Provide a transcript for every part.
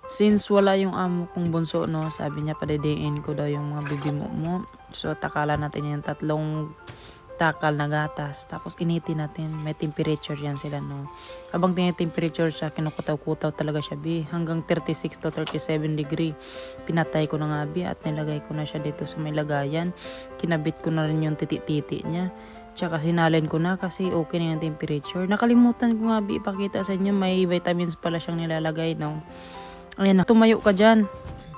Since wala yung amo kong bunso, no, sabi niya padidiin ko daw yung mga bibi mo. So takalan natin yung 3 takal na gatas. Tapos initin natin. May temperature yan sila, no. Habang tinitemperature siya, kinukutaw-kutaw talaga siya, bi. Hanggang 36 to 37 degree. Pinatay ko na nga, bi. At nilagay ko na siya dito sa may lagayan. Kinabit ko na rin yung titi-titi niya. Tsaka sinalin ko na kasi okay na yung temperature. Nakalimutan ko nga, bi, ipakita sa inyo. May vitamins pala siyang nilalagay, no. Ayan na. Tumayo ka dyan.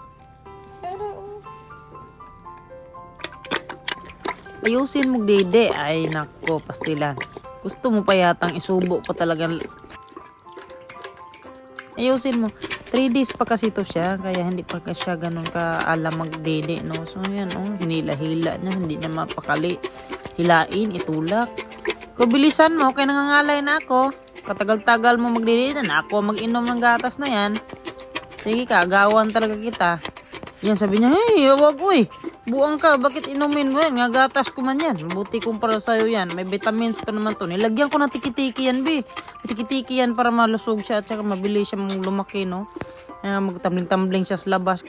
Ayusin mo, dede. Ay, nako, pastilan. Gusto mo pa yatang isubo pa talaga. Ayusin mo. 3 days pa kasi ito siya. Kaya hindi pa siya ganun ka-alam mag-dede, no? So, yan, oh. Hinila-hila niya. Hindi niya mapakali. Hilain, itulak. Kubilisan mo. Kaya nangangalay na ako. Katagal-tagal mo mag-dede na ako. Mag-inom ng gatas na yan. Sige ka, agawan talaga kita. Yan, sabi niya, hey, wag, uy. Buang ka, bakit inumin mo yan? Nga gatas ko man yan. Buti kong para sa'yo yan. May vitamins pa naman to. Nilagyan ko ng tiki-tiki yan, bi. Tiki-tiki yan para malusog siya at saka mabilis siya lumaki, no? Magtambling-tambling siya sa labas.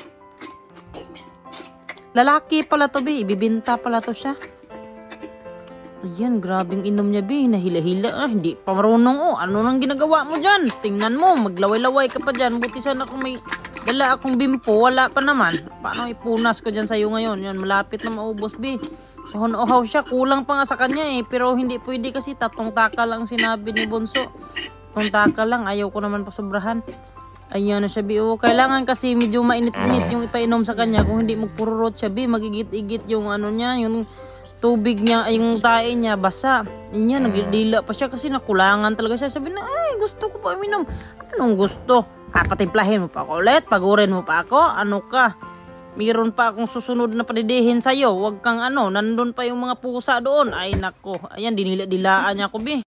Lalaki pala to, bi. Ibibinta pala to siya. Ayan, grabing inom niya, bi. Nahila-hila. Hindi pa marunong, oh. Ano nang ginagawa mo dyan? Tingnan mo, maglaway-laway ka pa dyan. Buti sana kung may dala akong bimpo. Wala pa naman. Paano ipunas ko dyan sa'yo ngayon? Yan, malapit na maubos, bi. Ohon-ohaw siya. Kulang pa nga sa kanya, eh. Pero hindi pwede kasi 3 taka lang sinabi ni Bunso. 3 taka lang. Ayaw ko naman pasobrahan. Ayan na siya, bi. Oh, kailangan kasi medyo mainit-init yung ipainom sa kanya. Kung hindi magpururot siya, bi. Magigit-igit yung ano niya, yung tubig niya, yung tae niya, basa. Yun yan, nagdila pa siya kasi nakulangan talaga siya. Sabi na, ay, gusto ko pa uminom. Anong gusto? Patimplahin mo pa ako ulit? Pagurin mo pa ako? Ano ka? Mayroon pa akong susunod na padidihin sa'yo. Huwag kang ano, nandun pa yung mga pusa doon. Ay, nako. Ayan, dinila-dilaan niya ako, bi.